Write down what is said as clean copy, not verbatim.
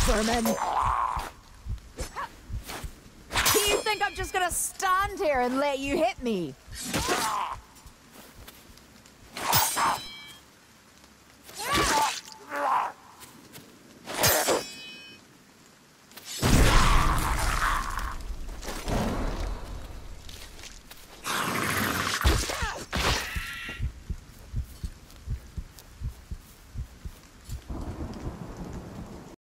vermin! Do you think I'm just gonna stand here and let you hit me?